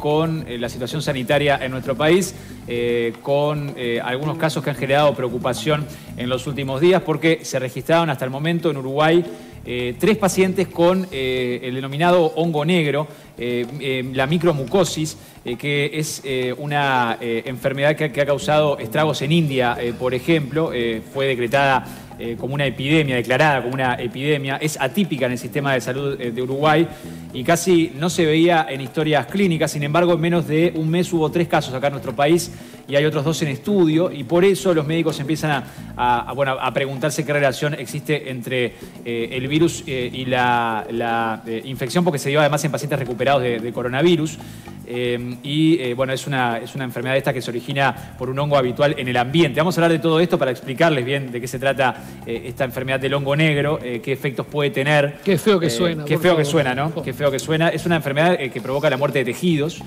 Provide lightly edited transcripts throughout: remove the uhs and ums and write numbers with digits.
con la situación sanitaria en nuestro país, con algunos casos que han generado preocupación en los últimos días, porque se registraron hasta el momento en Uruguay 3 pacientes con el denominado hongo negro, la micromucosis, que es una enfermedad que ha causado estragos en India, por ejemplo. Fue decretada como una epidemia, declarada como una epidemia. Es atípica en el sistema de salud de Uruguay y casi no se veía en historias clínicas. Sin embargo, en menos de un mes hubo 3 casos acá en nuestro país y hay otros 2 en estudio, y por eso los médicos empiezan a preguntarse qué relación existe entre el virus y la infección, porque se dio además en pacientes recuperados de coronavirus. Bueno, es una enfermedad esta que se origina por un hongo habitual en el ambiente. Vamos a hablar de todo esto para explicarles bien de qué se trata esta enfermedad del hongo negro, qué efectos puede tener. Qué feo que suena. Qué feo que suena, ¿no? Qué feo que suena. Es una enfermedad que provoca la muerte de tejidos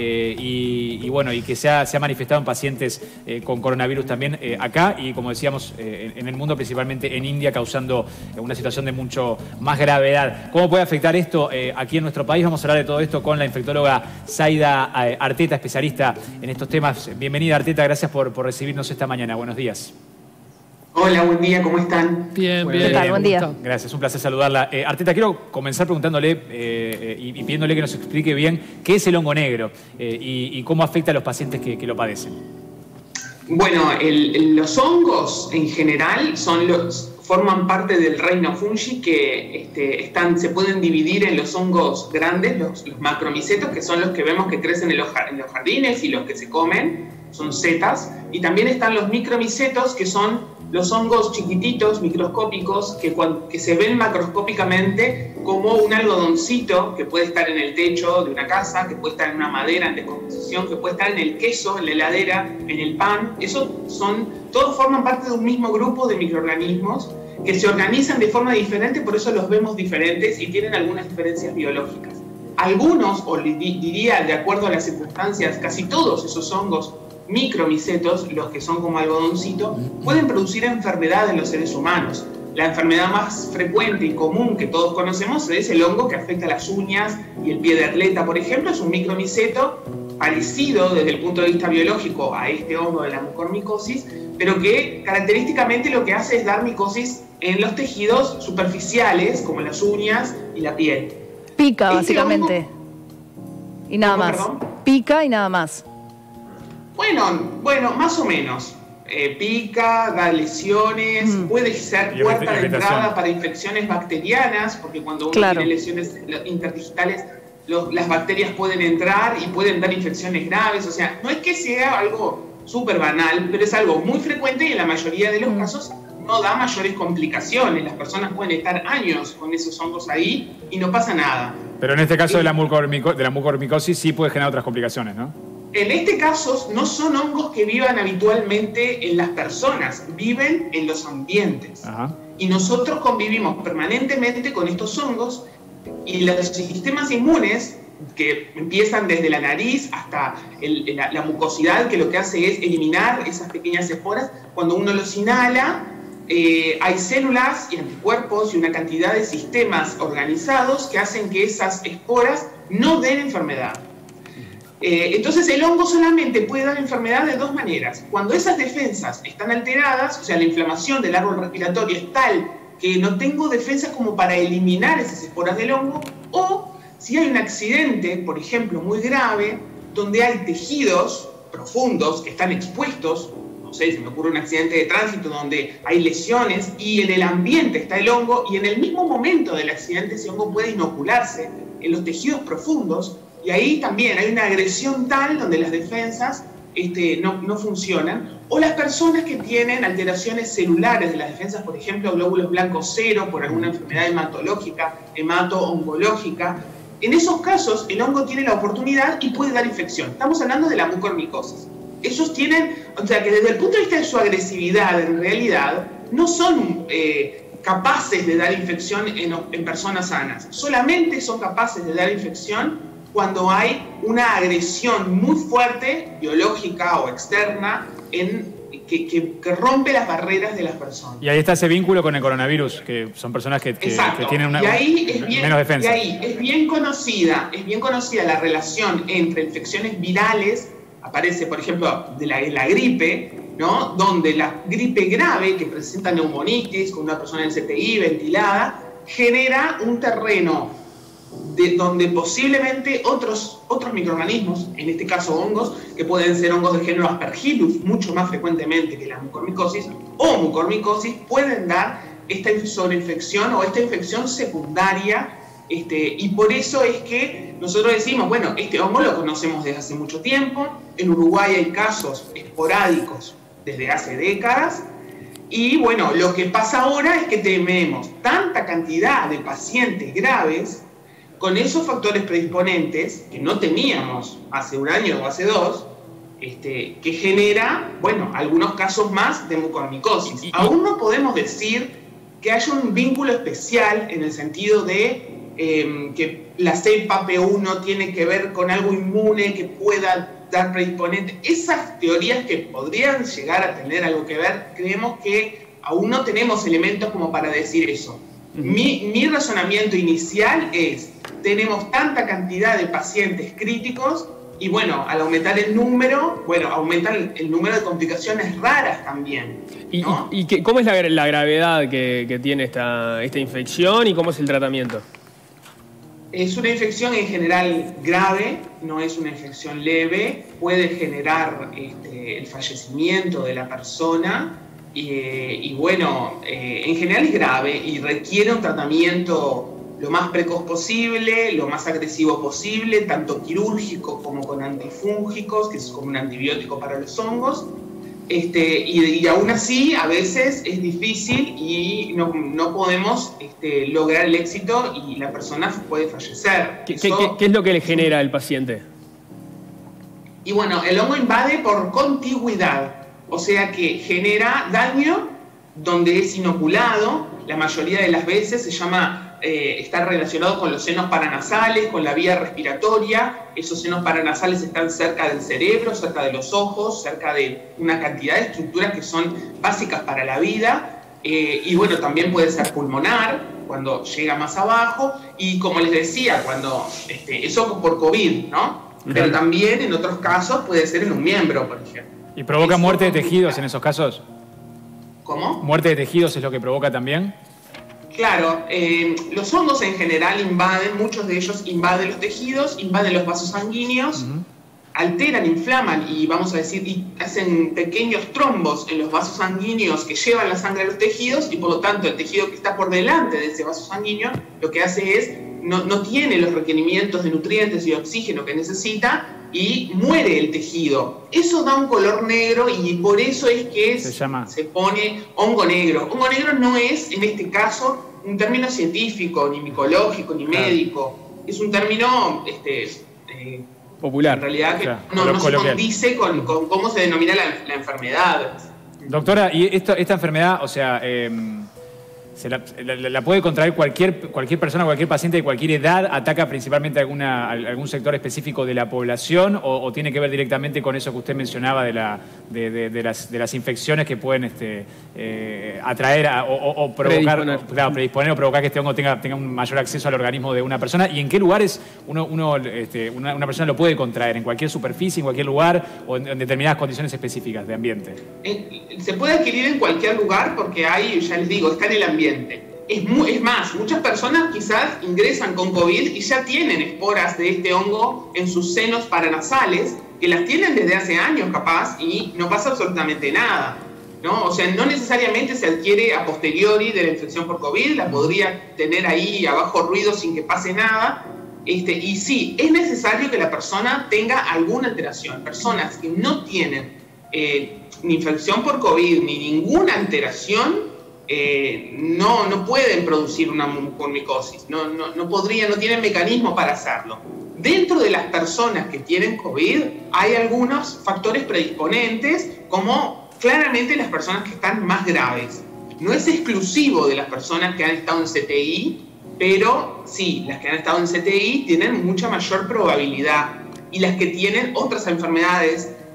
bueno, y que se ha manifestado en pacientes con coronavirus también acá y, como decíamos, en el mundo, principalmente en India, causando una situación de mucho más gravedad. ¿Cómo puede afectar esto aquí en nuestro país? Vamos a hablar de todo esto con la infectóloga Zaida Arteta, especialista en estos temas. Bienvenida, Arteta, gracias por recibirnos esta mañana. Buenos días. Hola, buen día, ¿cómo están? Bien, bien. ¿Qué tal? Buen día. Gracias, un placer saludarla. Arteta, quiero comenzar preguntándole y pidiéndole que nos explique bien qué es el hongo negro y cómo afecta a los pacientes que lo padecen. Bueno, los hongos en general forman parte del reino fungi que se pueden dividir en los hongos grandes, los macromicetos, que son los que vemos que crecen en los jardines y los que se comen, son setas, y también están los micromicetos, que son los hongos chiquititos, microscópicos, que se ven macroscópicamente como un algodoncito que puede estar en el techo de una casa, que puede estar en una madera en descomposición, que puede estar en el queso, en la heladera, en el pan. Todos forman parte de un mismo grupo de microorganismos que se organizan de forma diferente, por eso los vemos diferentes y tienen algunas diferencias biológicas. Algunos, o diría de acuerdo a las circunstancias, casi todos esos hongos micromicetos, los que son como algodoncito, pueden producir enfermedades en los seres humanos. La enfermedad más frecuente y común que todos conocemos es el hongo que afecta las uñas y el pie de atleta, por ejemplo. Es un micromiceto parecido desde el punto de vista biológico a este hongo de la mucormicosis, pero que característicamente lo que hace es dar micosis en los tejidos superficiales, como las uñas y la piel. Pica, básicamente. Y nada más. ¿Perdón? Pica y nada más. Bueno, más o menos. Pica, da lesiones, puede ser puerta de entrada para infecciones bacterianas, porque cuando uno tiene lesiones interdigitales, las bacterias pueden entrar y pueden dar infecciones graves. O sea, no es que sea algo súper banal, pero es algo muy frecuente y en la mayoría de los casos no da mayores complicaciones. Las personas pueden estar años con esos hongos ahí y no pasa nada. Pero en este caso de la mucormicosis sí puede generar otras complicaciones, ¿no? En este caso no son hongos que vivan habitualmente en las personas, viven en los ambientes. Ajá. Y nosotros convivimos permanentemente con estos hongos y los sistemas inmunes, que empiezan desde la nariz hasta la mucosidad, que lo que hace es eliminar esas pequeñas esporas. Cuando uno los inhala, hay células y anticuerpos y una cantidad de sistemas organizados que hacen que esas esporas no den enfermedad. Entonces el hongo solamente puede dar enfermedad de 2 maneras. Cuando esas defensas están alteradas, o sea, la inflamación del árbol respiratorio es tal que no tengo defensas como para eliminar esas esporas del hongo, o si hay un accidente, por ejemplo, muy grave, donde hay tejidos profundos que están expuestos. No sé, se me ocurre un accidente de tránsito donde hay lesiones y en el ambiente está el hongo, y en el mismo momento del accidente ese hongo puede inocularse en los tejidos profundos, y ahí también hay una agresión tal donde las defensas no funcionan. O las personas que tienen alteraciones celulares de las defensas, por ejemplo, glóbulos blancos cero por alguna enfermedad hematológica, hemato-oncológica. En esos casos el hongo tiene la oportunidad y puede dar infección. Estamos hablando de la mucormicosis. Ellos tienen, o sea que desde el punto de vista de su agresividad, en realidad, no son capaces de dar infección en personas sanas. Solamente son capaces de dar infección cuando hay una agresión muy fuerte, biológica o externa, en que rompe las barreras de las personas. Y ahí está ese vínculo con el coronavirus, que son personas que tienen menos defensa. Y ahí es bien conocida la relación entre infecciones virales, aparece por ejemplo de la gripe, ¿no? Donde la gripe grave, que presenta neumonitis con una persona en CTI ventilada, genera un terreno donde posiblemente otros microorganismos, en este caso hongos, que pueden ser hongos de género Aspergillus, mucho más frecuentemente que la mucormicosis, o mucormicosis, pueden dar esta sobreinfección o esta infección secundaria, y por eso es que nosotros decimos, bueno, este hongo lo conocemos desde hace mucho tiempo, en Uruguay hay casos esporádicos desde hace décadas, y bueno, lo que pasa ahora es que tenemos tanta cantidad de pacientes graves con esos factores predisponentes que no teníamos hace un año o hace dos, que genera, bueno, algunos casos más de mucormicosis. Aún no podemos decir que haya un vínculo especial en el sentido de que la cepa P1 tiene que ver con algo inmune que pueda dar predisponente. Esas teorías que podrían llegar a tener algo que ver, creemos que aún no tenemos elementos como para decir eso. Mi razonamiento inicial es, tenemos tanta cantidad de pacientes críticos y bueno, al aumentar el número, aumenta el número de complicaciones raras también, ¿no? ¿Y cómo es la gravedad que tiene esta infección y cómo es el tratamiento? Es una infección en general grave, no es una infección leve, puede generar el fallecimiento de la persona y bueno, en general es grave y requiere un tratamiento lo más precoz posible, lo más agresivo posible, tanto quirúrgico como con antifúngicos, que es como un antibiótico para los hongos. Y aún así, a veces es difícil y no podemos lograr el éxito y la persona puede fallecer. ¿Qué es lo que le genera al paciente? Y bueno, el hongo invade por contigüidad, o sea que genera daño donde es inoculado. La mayoría de las veces se llama... está relacionado con los senos paranasales, con la vía respiratoria. Esos senos paranasales están cerca del cerebro, cerca de los ojos, cerca de una cantidad de estructuras que son básicas para la vida. Y bueno, también puede ser pulmonar, cuando llega más abajo. Y como les decía, cuando eso por COVID, ¿no? Pero también en otros casos puede ser en un miembro, por ejemplo. ¿Y provoca muerte de tejidos en esos casos? ¿Cómo? ¿Muerte de tejidos es lo que provoca también? Claro, los hongos en general invaden, muchos de ellos invaden los tejidos, invaden los vasos sanguíneos, alteran, inflaman y vamos a decir, y hacen pequeños trombos en los vasos sanguíneos que llevan la sangre a los tejidos y por lo tanto el tejido que está por delante de ese vaso sanguíneo lo que hace es, no tiene los requerimientos de nutrientes y oxígeno que necesita y muere el tejido. Eso da un color negro y por eso es que se pone hongo negro. Hongo negro no es, en este caso, un término científico, ni micológico, ni médico. Es un término popular. En realidad que no se condice con cómo se denomina la enfermedad. Doctora, ¿y esta enfermedad, o sea, la puede contraer cualquier persona, cualquier paciente de cualquier edad? ¿Ataca principalmente algún sector específico de la población o tiene que ver directamente con eso que usted mencionaba de las infecciones que pueden atraer o provocar, predisponer o provocar que este hongo tenga un mayor acceso al organismo de una persona? ¿Y en qué lugares una persona lo puede contraer? ¿En cualquier superficie, en cualquier lugar o en determinadas condiciones específicas de ambiente? Se puede adquirir en cualquier lugar porque hay, ya les digo, está en el ambiente. Es más, muchas personas quizás ingresan con COVID y ya tienen esporas de este hongo en sus senos paranasales, que las tienen desde hace años capaz y no pasa absolutamente nada, ¿no? O sea, no necesariamente se adquiere a posteriori de la infección por COVID, la podría tener ahí a bajo ruido sin que pase nada. Y sí, es necesario que la persona tenga alguna alteración. Personas que no tienen ni infección por COVID ni ninguna alteración, no pueden producir una mucormicosis, no tienen mecanismo para hacerlo. Dentro de las personas que tienen COVID hay algunos factores predisponentes, como claramente las personas que están más graves. No es exclusivo de las personas que han estado en CTI, pero sí, las que han estado en CTI tienen mucha mayor probabilidad y las que tienen otras enfermedades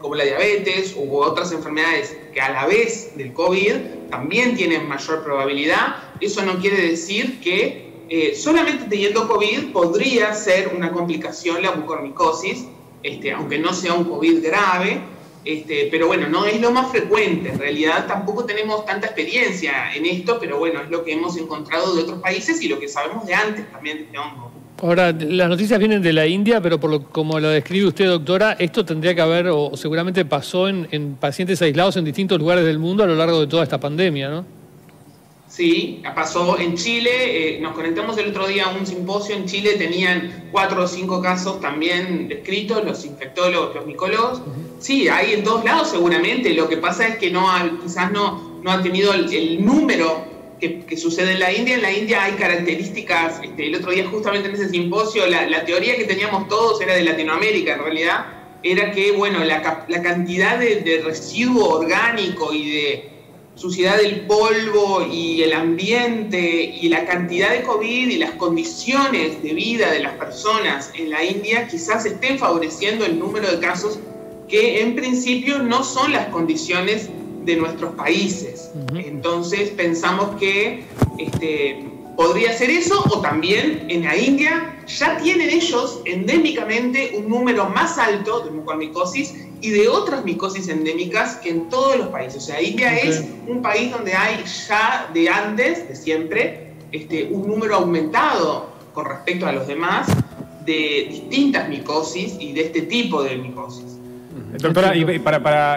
como la diabetes u otras enfermedades que a la vez del COVID también tienen mayor probabilidad. Eso no quiere decir que solamente teniendo COVID podría ser una complicación la mucormicosis, aunque no sea un COVID grave, pero bueno, no es lo más frecuente. En realidad tampoco tenemos tanta experiencia en esto, pero bueno, es lo que hemos encontrado de otros países y lo que sabemos de antes también de este hongo. Ahora, las noticias vienen de la India, pero como lo describe usted, doctora, esto tendría que haber, o seguramente pasó en pacientes aislados en distintos lugares del mundo a lo largo de toda esta pandemia, ¿no? Sí, pasó en Chile, nos conectamos el otro día a un simposio en Chile, tenían 4 o 5 casos también descritos, los infectólogos, los micólogos. Sí, hay en todos lados seguramente, lo que pasa es que quizás no ha tenido el número que sucede en la India. En la India hay características, el otro día justamente en ese simposio, la teoría que teníamos todos era de Latinoamérica, en realidad, era que, bueno, la cantidad de residuo orgánico y de suciedad del polvo y el ambiente y la cantidad de COVID y las condiciones de vida de las personas en la India quizás estén favoreciendo el número de casos que en principio no son las condiciones de nuestros países. Entonces pensamos que podría ser eso, o también en la India ya tienen ellos endémicamente un número más alto de mucormicosis y de otras micosis endémicas que en todos los países. O sea, India es un país donde hay ya de antes, de siempre, un número aumentado con respecto a los demás de distintas micosis y de este tipo de micosis. Doctora, y para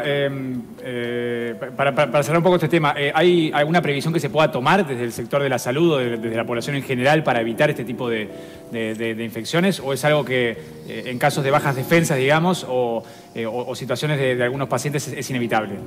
cerrar un poco este tema, ¿hay alguna previsión que se pueda tomar desde el sector de la salud o desde la población en general para evitar este tipo de infecciones? ¿O es algo que en casos de bajas defensas, digamos, o situaciones de algunos pacientes es inevitable?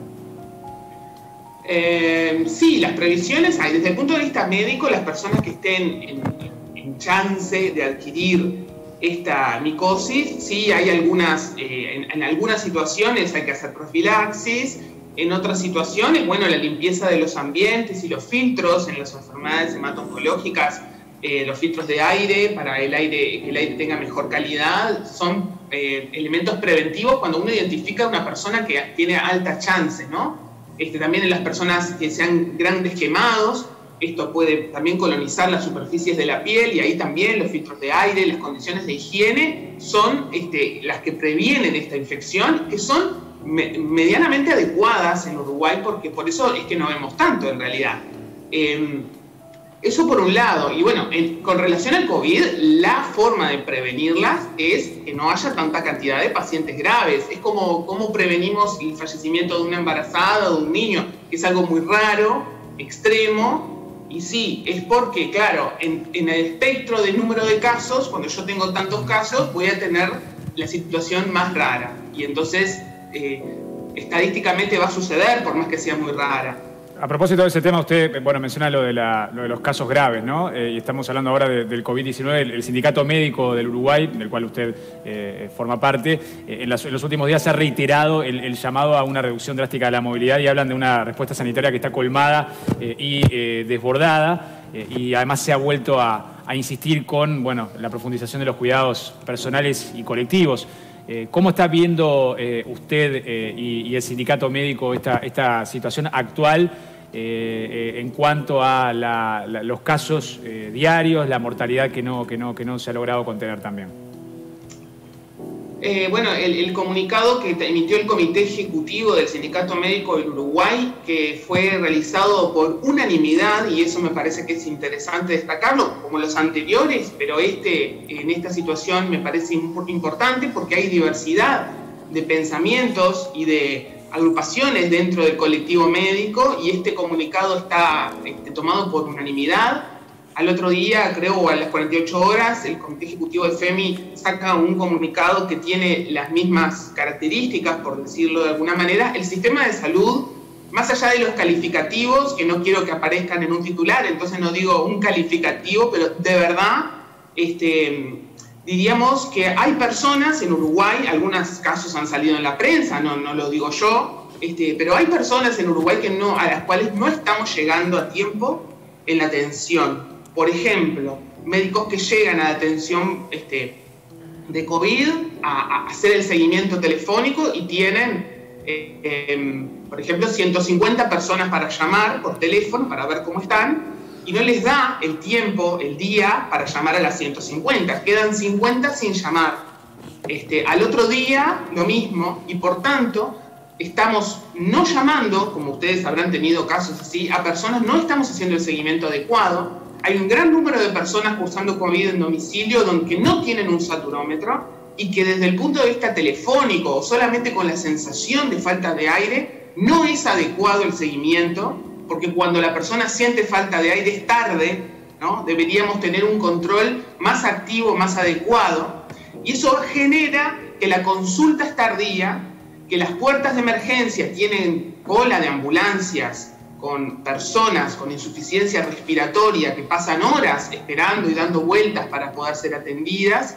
Sí, las previsiones hay. Desde el punto de vista médico, las personas que estén en chance de adquirir esta micosis, sí, hay algunas, en algunas situaciones hay que hacer profilaxis, en otras situaciones, bueno, la limpieza de los ambientes y los filtros en las enfermedades hemato-oncológicas, los filtros de aire, para que el aire tenga mejor calidad, son elementos preventivos cuando uno identifica a una persona que tiene alta chance, ¿no? También en las personas que sean grandes quemados, esto puede también colonizar las superficies de la piel y ahí también los filtros de aire, las condiciones de higiene son las que previenen esta infección, que son medianamente adecuadas en Uruguay, porque por eso es que no vemos tanto en realidad. Eso por un lado. Y bueno, con relación al COVID, la forma de prevenirlas es que no haya tanta cantidad de pacientes graves. Es como prevenimos el fallecimiento de una embarazada o de un niño, que es algo muy raro, extremo. Y sí, es porque, claro, en el espectro del número de casos, cuando yo tengo tantos casos, voy a tener la situación más rara. Y entonces, estadísticamente va a suceder, por más que sea muy rara. A propósito de ese tema, usted menciona lo de los casos graves, ¿no? Y estamos hablando ahora del COVID-19. El Sindicato Médico del Uruguay, del cual usted forma parte, en los últimos días ha reiterado el llamado a una reducción drástica de la movilidad y hablan de una respuesta sanitaria que está colmada y desbordada. Y además se ha vuelto a insistir con la profundización de los cuidados personales y colectivos. ¿Cómo está viendo usted y el sindicato médico esta situación actual en cuanto a los casos diarios, la mortalidad que no se ha logrado contener también? El comunicado que emitió el Comité Ejecutivo del Sindicato Médico del Uruguay, que fue realizado por unanimidad, y eso me parece que es interesante destacarlo, como los anteriores, pero en esta situación me parece importante porque hay diversidad de pensamientos y de agrupaciones dentro del colectivo médico, y este comunicado está tomado por unanimidad. Al otro día, creo, a las 48 horas, el Comité Ejecutivo de FEMI saca un comunicado que tiene las mismas características, por decirlo de alguna manera. El sistema de salud, más allá de los calificativos, que no quiero que aparezcan en un titular, entonces no digo un calificativo, pero de verdad, diríamos que hay personas en Uruguay, algunos casos han salido en la prensa, no lo digo yo, pero hay personas en Uruguay a las cuales no estamos llegando a tiempo en la atención. Por ejemplo, médicos que llegan a la atención de COVID a hacer el seguimiento telefónico y tienen, por ejemplo, 150 personas para llamar por teléfono para ver cómo están y no les da el tiempo, el día, para llamar a las 150. Quedan 50 sin llamar. Al otro día, lo mismo, y por tanto, estamos no llamando, como ustedes habrán tenido casos así, a personas, no estamos haciendo el seguimiento adecuado. Hay un gran número de personas cursando COVID en domicilio donde no tienen un saturómetro y que desde el punto de vista telefónico o solamente con la sensación de falta de aire, no es adecuado el seguimiento, porque cuando la persona siente falta de aire es tarde, ¿no? Deberíamos tener un control más activo, más adecuado, y eso genera que la consulta es tardía, que las puertas de emergencia tienen cola de ambulancias con personas con insuficiencia respiratoria que pasan horas esperando y dando vueltas para poder ser atendidas,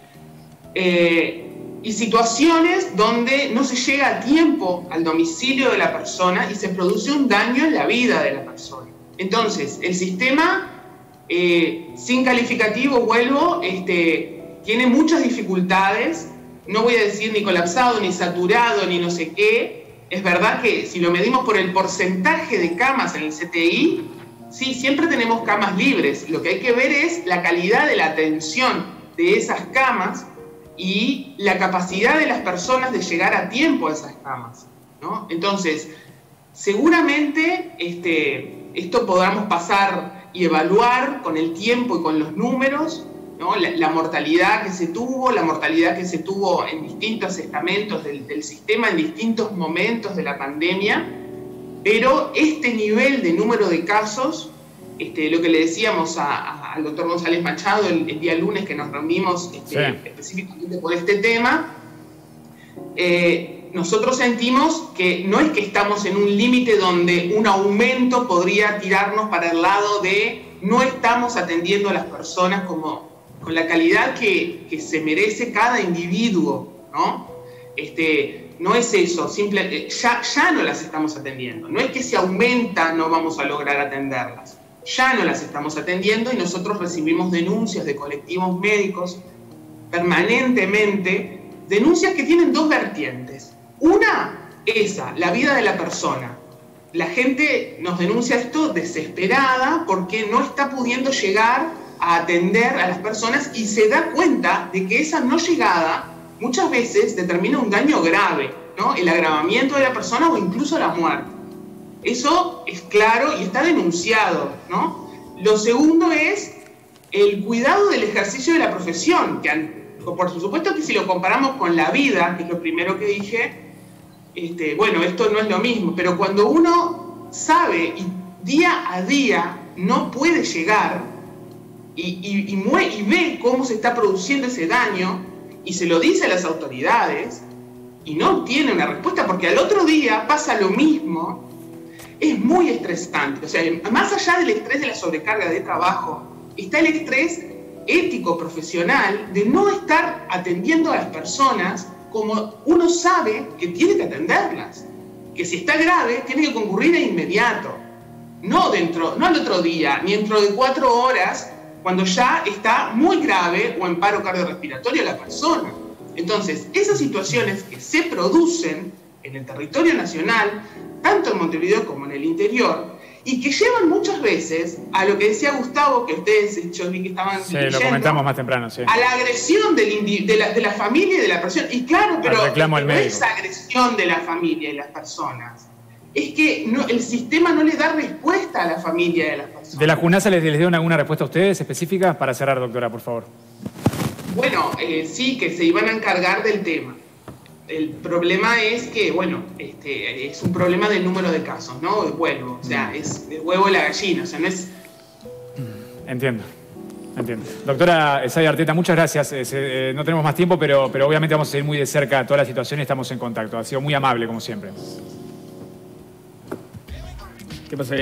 y situaciones donde no se llega a tiempo al domicilio de la persona y se produce un daño en la vida de la persona. Entonces, el sistema, sin calificativo, vuelvo, tiene muchas dificultades. No voy a decir ni colapsado, ni saturado, ni no sé qué. Es verdad que si lo medimos por el porcentaje de camas en el CTI, sí, siempre tenemos camas libres. Lo que hay que ver es la calidad de la atención de esas camas y la capacidad de las personas de llegar a tiempo a esas camas, ¿no? Entonces, seguramente esto podamos pasar y evaluar con el tiempo y con los números, ¿no? La mortalidad que se tuvo en distintos estamentos del sistema, en distintos momentos de la pandemia, pero este nivel de número de casos, lo que le decíamos al doctor González Machado el día lunes que nos reunimos específicamente por este tema, nosotros sentimos que no es que estamos en un límite donde un aumento podría tirarnos para el lado de no estamos atendiendo a las personas con la calidad que se merece cada individuo, ¿no? No es eso, ya no las estamos atendiendo. No es que si aumenta no vamos a lograr atenderlas. Ya no las estamos atendiendo y nosotros recibimos denuncias de colectivos médicos permanentemente, denuncias que tienen dos vertientes. Una, la vida de la persona. La gente nos denuncia esto desesperada porque no está pudiendo llegar a atender a las personas y se da cuenta de que esa no llegada muchas veces determina un daño grave, ¿no? El agravamiento de la persona o incluso la muerte. Eso es claro y está denunciado, ¿no? Lo segundo es el cuidado del ejercicio de la profesión, que por supuesto que si lo comparamos con la vida, que es lo primero que dije, bueno, esto no es lo mismo, pero cuando uno sabe y día a día no puede llegar y ve cómo se está produciendo ese daño y se lo dice a las autoridades y no obtiene una respuesta porque al otro día pasa lo mismo, es muy estresante. O sea, más allá del estrés de la sobrecarga de trabajo, está el estrés ético, profesional, de no estar atendiendo a las personas como uno sabe que tiene que atenderlas. Que si está grave, tiene que concurrir de inmediato. No al otro día, ni dentro de 4 horas, cuando ya está muy grave o en paro cardiorrespiratorio la persona. Entonces, esas situaciones que se producen en el territorio nacional, tanto en Montevideo como en el interior, y que llevan muchas veces a lo que decía Gustavo, que ustedes, yo vi que estaban lo comentamos más temprano, a la agresión de la familia y de la persona. Y claro, pero no es agresión de la familia y las personas. Es que el sistema no le da respuesta a la familia y a las personas. ¿De la JUNASA les dieron alguna respuesta a ustedes específica? Para cerrar, doctora, por favor. Bueno, sí, que se iban a encargar del tema. El problema es que, bueno, es un problema del número de casos, ¿no? Vuelvo, o sea, es el huevo y la gallina, o sea, no es... Entiendo. Doctora Zaida Arteta, muchas gracias. No tenemos más tiempo, pero obviamente vamos a seguir muy de cerca toda la situación y estamos en contacto. Ha sido muy amable, como siempre. ¿Qué pasa?